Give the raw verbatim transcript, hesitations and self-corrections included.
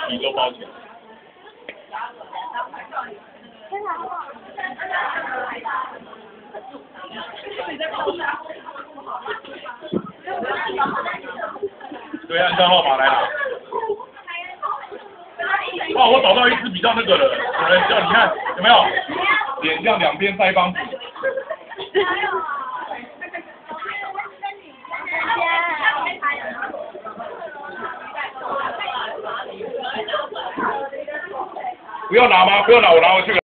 皮都包起来。对，暗账号码来拿。哇，我找到一只比较那个的，有人叫你看有没有？脸这样两边腮帮子。不要拿吗？不要拿，我拿回去了。